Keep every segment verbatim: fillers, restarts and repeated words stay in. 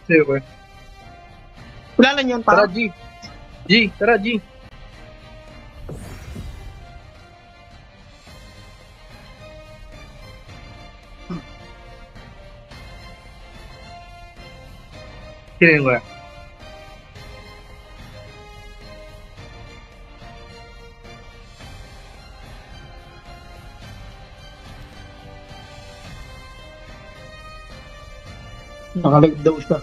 sa'yo ko. Wala lang yun, Tara, pa. G. G, tara, G. Kinin ko. Nakalag daw siya.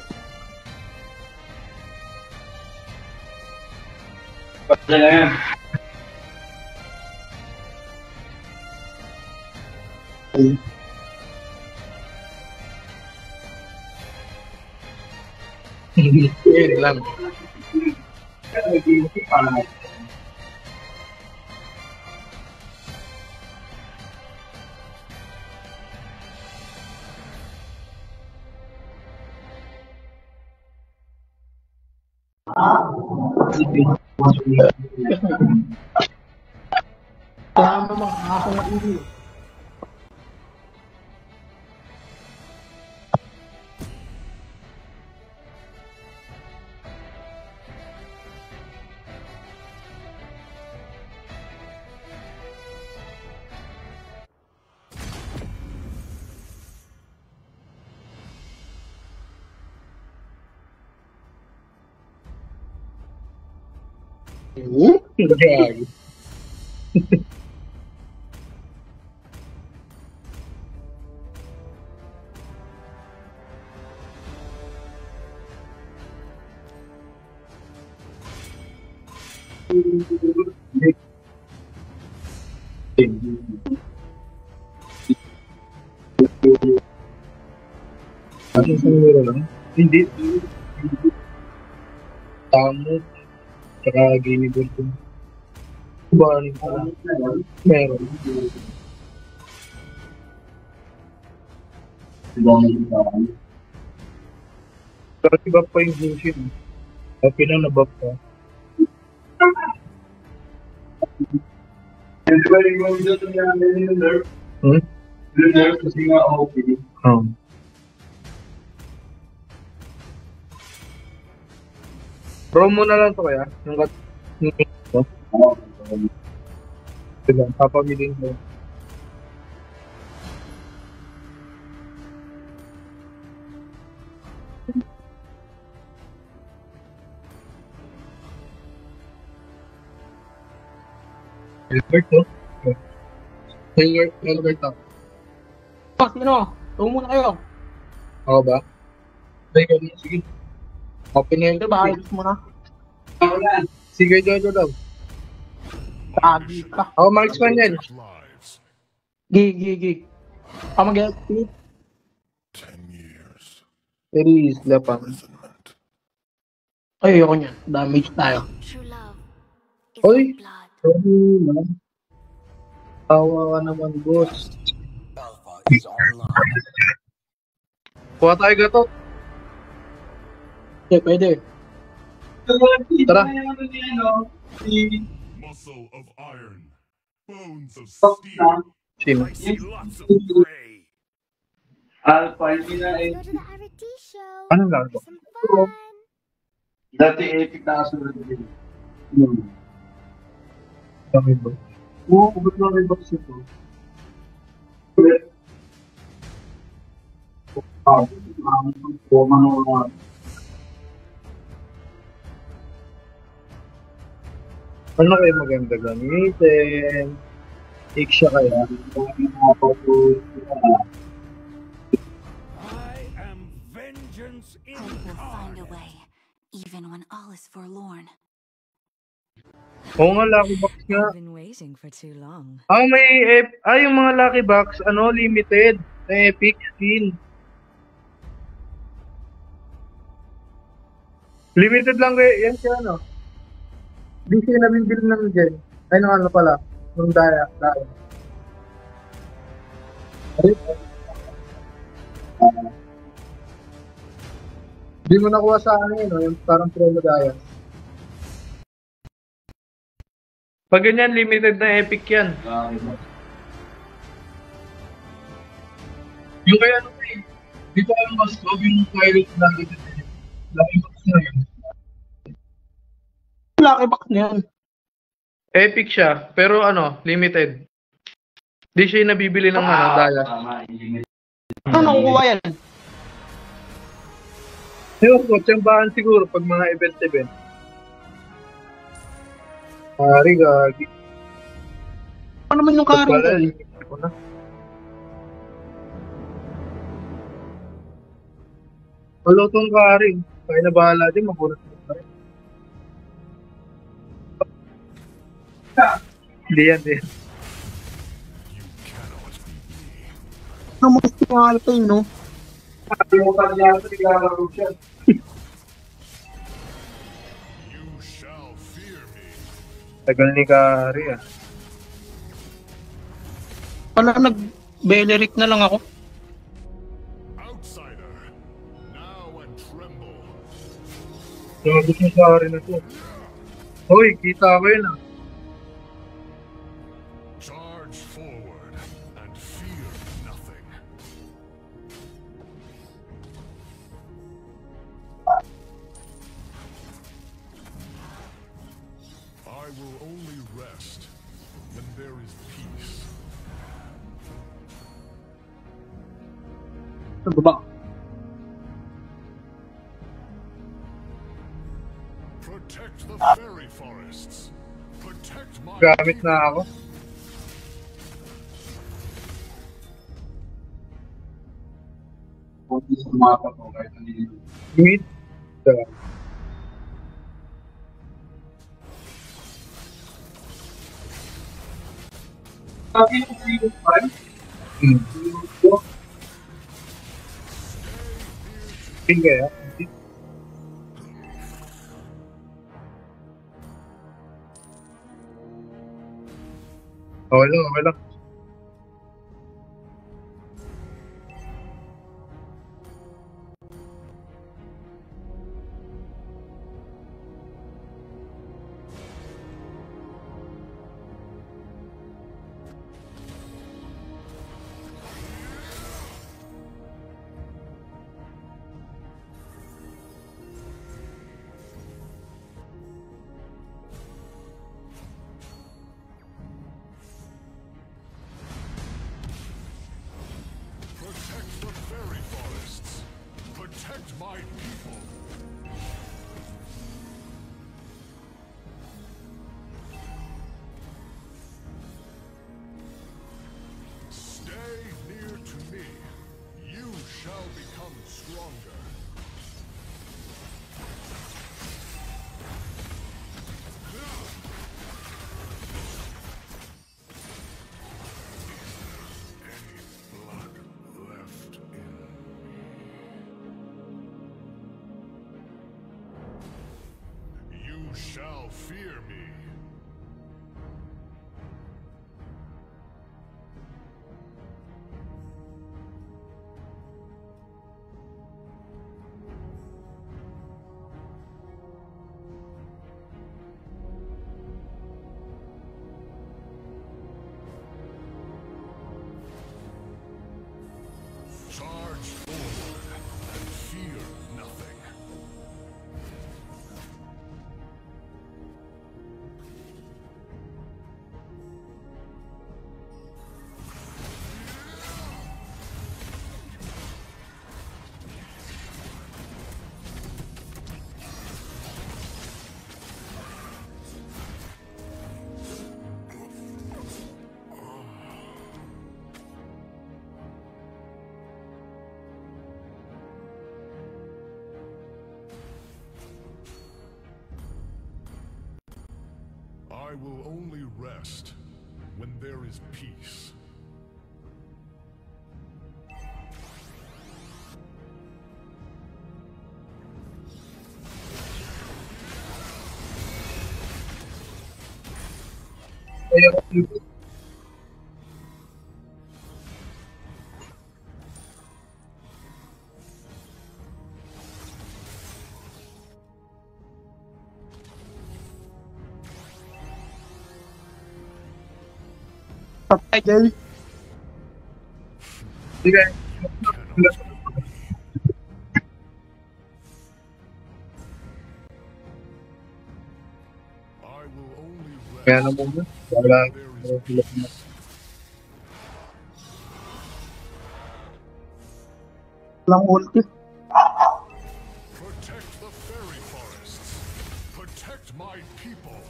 Wala yan. Yun lang. Tama mga ako na iri. Uh, gag. Ano sa nila lang? Hindi. Tamo. Tsaka Gini Burton. Ba, meron. Kasi ba pa yung Genshin? Okay na nabap ka. Hmm? Kasi nga okay. Um. Promo na lang to kaya? Yung kat... Yung ito? Diba? Papamilin ko. Albert to? Albert, Albert to. Oh, sino? Tungo muna kayo. Ako ba? Ay, kami. Sige. Open na Ito yun. ba? Ayos mo na. Sige, Jojo daw. Tagi ka. Ako, marksman yan. Gi, gi, gi. Ako mag-L P. Ten years. Pero isla pa. Imprisonment. Ay, ayoko niyan. Damage tayo. True love is Oy! like blood. Sorry, man. Tawa ka naman, boss. Alpha is online. Kuha tayo gato. Okay, pwede. Tara. Muscle of iron. Bones of steel. Sino? I see lots of prey. Alpha, hindi na eh. Go to the R T show. Anong laro? For some fun. Dati epic na kasunod din. Hmm. Kami ba? Oo, ubot na rin box ito. Ah, ang pumano na. Ano kayo maganda gamitin? Take siya kaya. I am vengeance Hope will find a incarnate. way, even when all is forlorn. Oo nga, lucky box nga. I've been waiting for too long. Ah, may ep... Ah, yung mga lucky box, ano, limited. Epic skin. Limited lang kayo. Yan siya, ano. Di siya nabibili ng dyan. Ay, nung ano pala. Nung daya. Daya. Ay, Di mo nakuha sa ano yun, no? Yung parang promo daya. Pag ganyan, limited na epic yan. Yung kaya ano eh. Di ba ang mas love yung pilot na limited? Lucky box na yun. Lucky box na yan. Epic siya, pero ano, limited. Di siya yung nabibili ng ano, daya. Tama, limit. Ano nakukuha yan? Yung kotsambahan siguro pag mga event-event. Hari, gagi. Ano naman yung carry Pala, ko? limit ko na. Wala tong kari. Kaya na bahala din, mabunas mo pa rin. Hindi yan, hindi yan. Ano mo gusto yung alpay, no? Kalimutan niya ito, naglalaro siya. You shall fear me. Tagal ni Kari ah. Wala, nag-Beleric na lang ako. Outsider, now and tremble. Sabi niya sa Kari na to. Hoy, kita ko yun ah. Charge forward and fear nothing. I will only rest when there is peace. Sa baba. Protect the fairy forests. Protect my Gamit na ako. Kunti sa mapa ko kahit hindi. Mid. Uh, Sabi ko yung five. hmm. Hindi ah. Okay lang, okay lang. Protect the fairy forests. Protect my people. Stay near to me. You shall become stronger. Any blood left in me. You shall fear me. Charge forward and fear nothing. I will only rest when there is peace. Kaya ko Patay, Jay. Hindi kaya. Kaya na muna. Wala. There is peace. Walang ulti. Protect the fairy forests. Protect my people.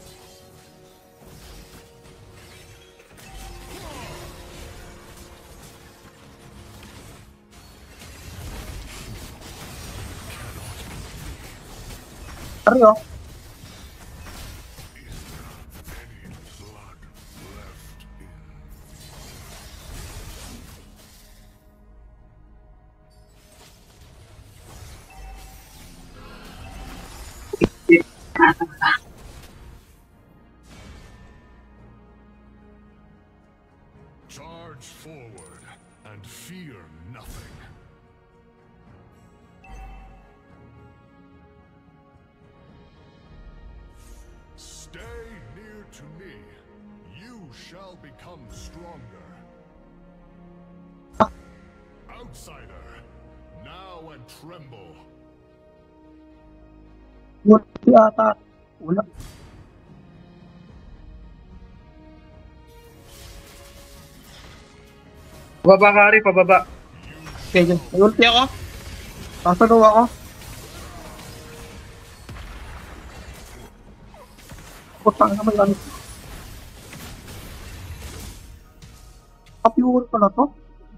Ari oh. Any blood left in. Charge forward and fear nothing. Stay near to me. You shall become stronger. Outsider, now and tremble. Ulti ata. Wala. Pababa, Kari, pababa. Okay, okay. May ulti ako. Sasagaw ako. Putang naman yan. Kapure pala to.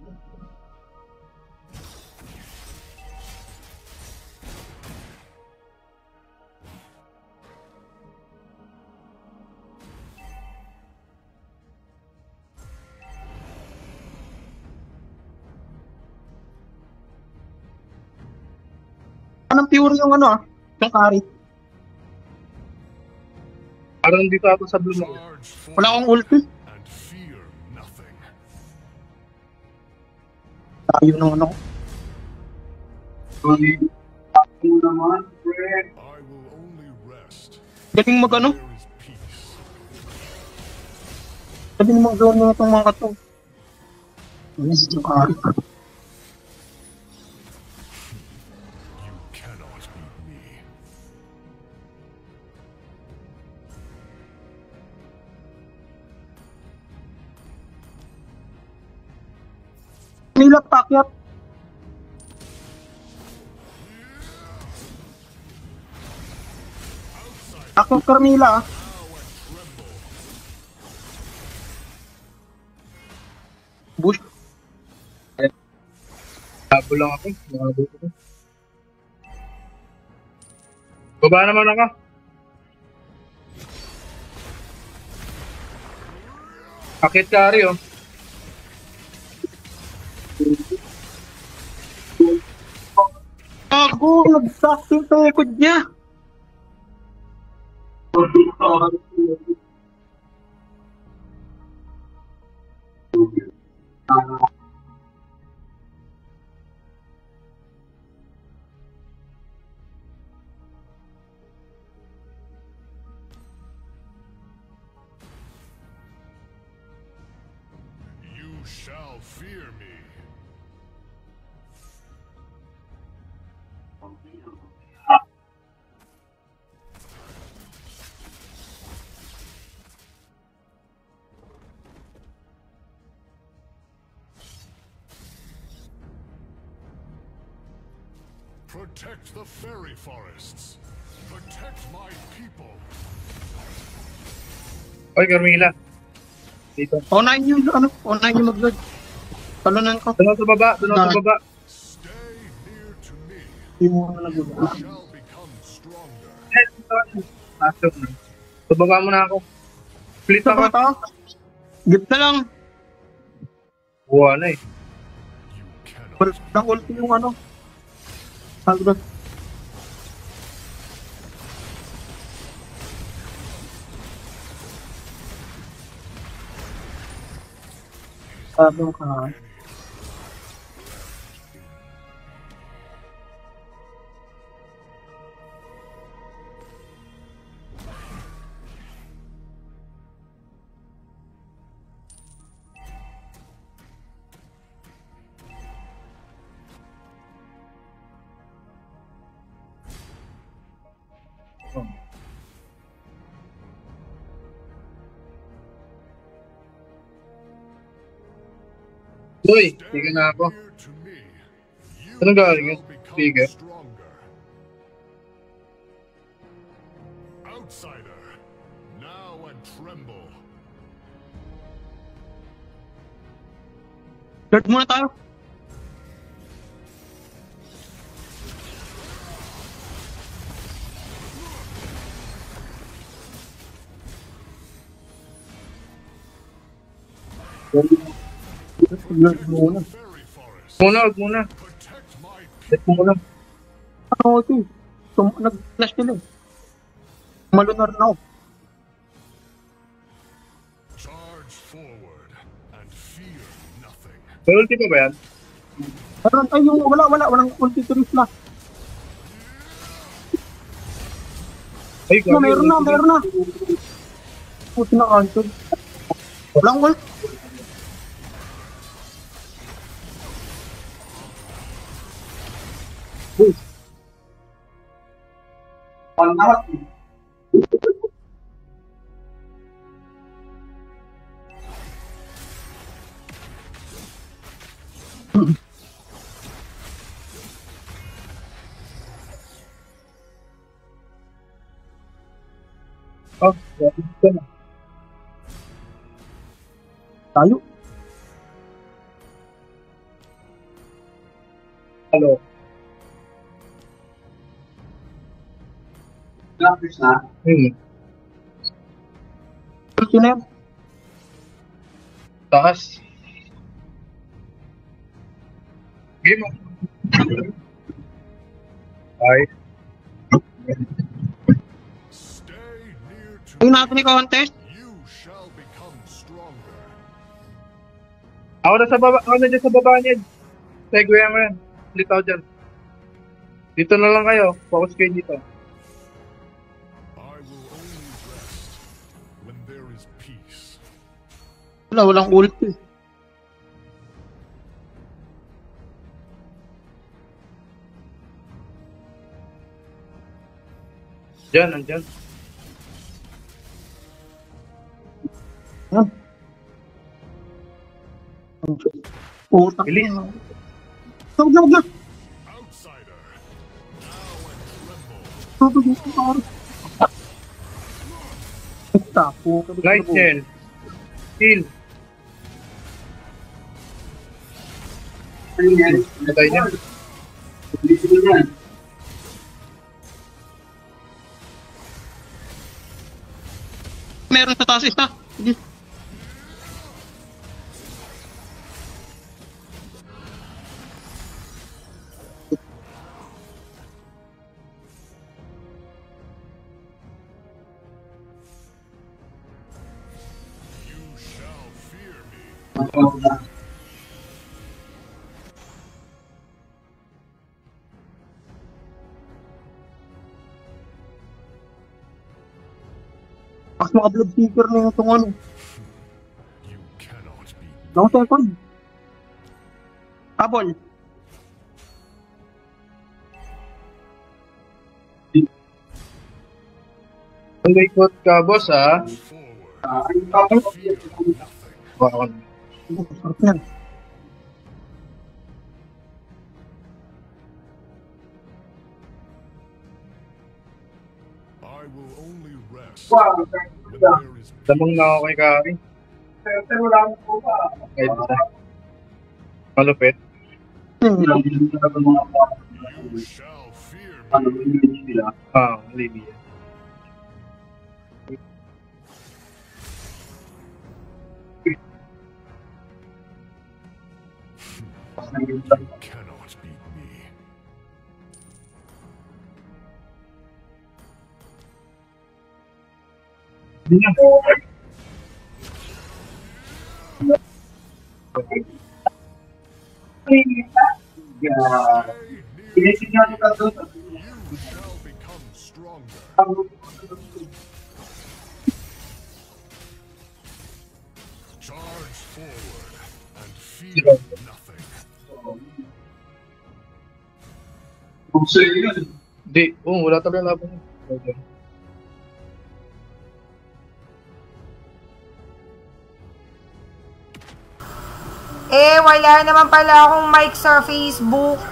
Anong pure yung ano ah? Yung carry. Parang dito ako sa blue mo. Charge Wala forward akong ulti. and fear nothing. Tayo ng ano. Ako naman, friend. I will only rest. Galing mag ano. There is peace. Galing mag gawin mga itong mga katong. Yes, yung carry. You cannot beat me. Nila pakyat. Ako Carmila ah. Bush. Tabo lang ako. Nakabot ko. Baba naman ako. Akit Kari, oh. Ako, nag-sakting sa likod niya. You shall fear me. Protect the fairy forests. Protect my people. Oy, Carmila. Dito. Unahin yung ano, unahin yung mag-guard. Talunan ko. Doon ako sa baba. Doon ako sa baba. Stay near to me. Yung mga nag-guard. You shall become stronger. Pasok na. Sa baba mo na ako. Split Ito ako. ba ito? Gift na lang. Buwa na eh. You cannot. Walang ulti yung ano. Agro. Sabi mo ka. Uy, sige na ako. Near to me, you Anong galing yun? shall become Sige. stronger. Outsider, now and tremble. Guard muna tayo. Guard muna. Fairy forest, Muna, huwag muna. protect my Let mo muna. Ano ito eh. Tum- Nag-flash nila eh. Malunar na ako. charge forward and fear nothing. May ulti pa ba yan? Meron, ay yung wala, wala, walang ulti to na. Ay, No, meron na, meron na. Puti na cancel. Walang ult. Oh, ito na. Tayo. Hello. Graphics na. Hmm. Ulti na yan. Taas. Game on. Ay. Stay near to Ayun natin ni contest. you shall become stronger. Ako na sa baba, ako na dyan sa baba niya. Segue mo yan. Litaw dyan. Dito na lang kayo. Focus kayo dito. I will only rest when there is peace. Wala, walang ulti. Dyan, nandyan. Yan. Putak. Bilis. Huwag na, huwag na. Outsider, now and tremble. Tapo. Nice, Jen. Heal. Ano yan? Patay niya. Dito na yan. Meron sa taas isa. Sige. You shall fear me. Matawag na. Mas mga blood seeker na yung itong ano. You cannot be. Long second. Habol. Ang ikot ka, boss, ha? Forward, Ah, ang tapos. fear nothing. Wow. Sarap yan. I will only rest Wow, when there is peace. Damang na ako kay Kari. pero lang po ba? Kahit isa. Malupit. Hmm. You shall fear Ano me. yung sila? Ah, Lydia. You cannot beat me. Hindi na. Yeah. Stay near. Tinitignan ka doon. You shall become stronger. Charge forward and fear nothing. Kung sa'yo yun. Hindi. Oo, wala talaga laban. Okay. Eh, wala naman pala akong mic sa Facebook.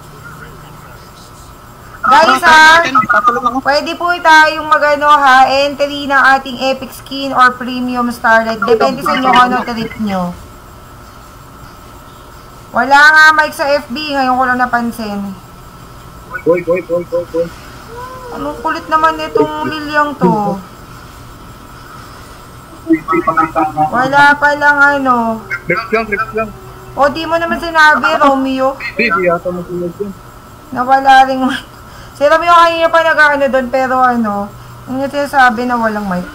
Guys, ha? Pwede po tayong magano ha, entry ng ating Epic Skin or Premium Starlight. Depende sa inyo kung ano trip nyo. Wala nga mic sa F B, ngayon ko lang napansin. Boy, boy, boy, boy, boy. Anong kulit naman itong lilyang to? Wala palang ano. Reps lang, reps lang. O, di mo naman sinabi, Romeo. Hindi, di yata masunod yun. Nawala rin. Si Romeo kanina pa nag-ano doon, pero ano, yung sinasabi na walang mic.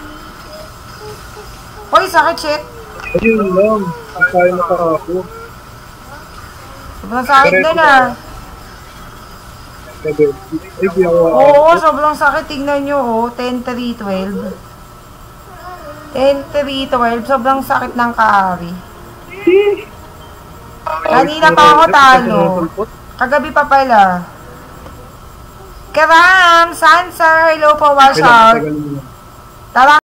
Hoy, sakit, shit. Ayun lang. Ang kaya nakakapo. Sobrang sakit doon ah. Sabi, ay, di ako. Oo, sobrang sakit. Tingnan nyo, oh. ten three twelve. ten three twelve. Sobrang sakit ng kaari. Kanina pa ako talo. Kagabi pa pala. Karam! Sansa! Hello po, watch out! Tara!